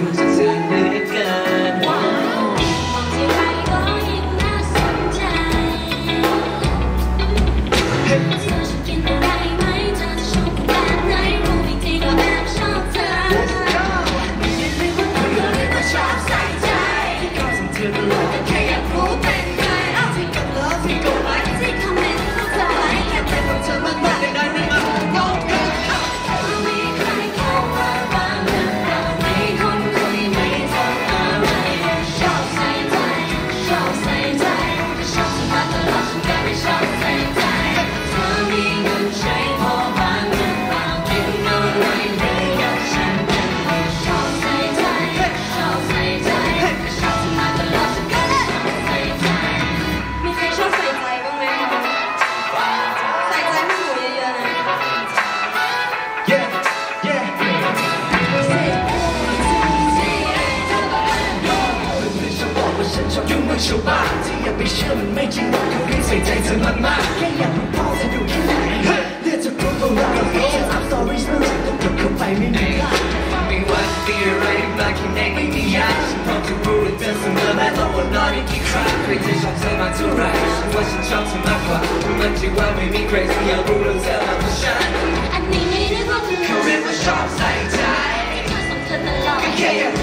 ดูจะเชื่อเหลือเกินมองที่ไรก็ยิ่งน่าสนใจเธอชอบกินอะไรไหมเธอจะชอบแบบไหนรู้วิธีก็แอบชอบเธอไม่ได้เรียกว่าเธอเรียกว่าชอบใส่ใจที่เขาส่งเธอตลอดก็แค่อยากรู้เป็นใครที่กับเลิฟที่กับไลค์ที่คอมเมนต์เข้าใจแค่เป็นของเธอมากๆได้ไม่มาลองกันมีใครเข้ามาบ้างหรือเปล่ามีคนคุยไม่ทนอะไรชอบใส่ใจชอบใส่ใจชอบฉันมาตลอดฉันก็ไม่ชอบใส่ใจเธอมีเงินใช้พอบ้างหรือเปล่ากินอะไรไม่อยากฉันเป็นชอบใส่ใจชอบใส่ใจชอบฉันมาตลอดฉันก็ไม่ชอบใส่ใจมีใครชอบใส่ใจบ้างไหมคะใส่ใจพวกหนูเยอะๆนะฉันชอบยุ่งกับชาวบ้านที่อย่าไปเชื่อมันไม่จริงหรอกเขาให้ใส่ใจเธอมากๆแค่อยากรู้พ่อจะอยู่ที่ไหนเลือดจะรู้ตัวเราจะอัพสตอรี่เมื่อไหร่ต้องกดเข้าไปไม่มีไม่ว่าจะมีอะไรมาแค่ไหนไม่มียากฉันพร้อมจะรู้เธอเสมอแม้ต้องวนนอนอีกกี่ครั้งใครจะชอบเธอมากเท่าไรฉันว่าฉันชอบเธอมากกว่ามันที่ว่าไม่มีใครที่อยากรู้เรื่องเธอมากกว่าฉันอันนี้ไม่ได้ว่าเธอเขาเรียกว่าชอบใส่ใจเธอส่งเธอตลอดแค่อยาก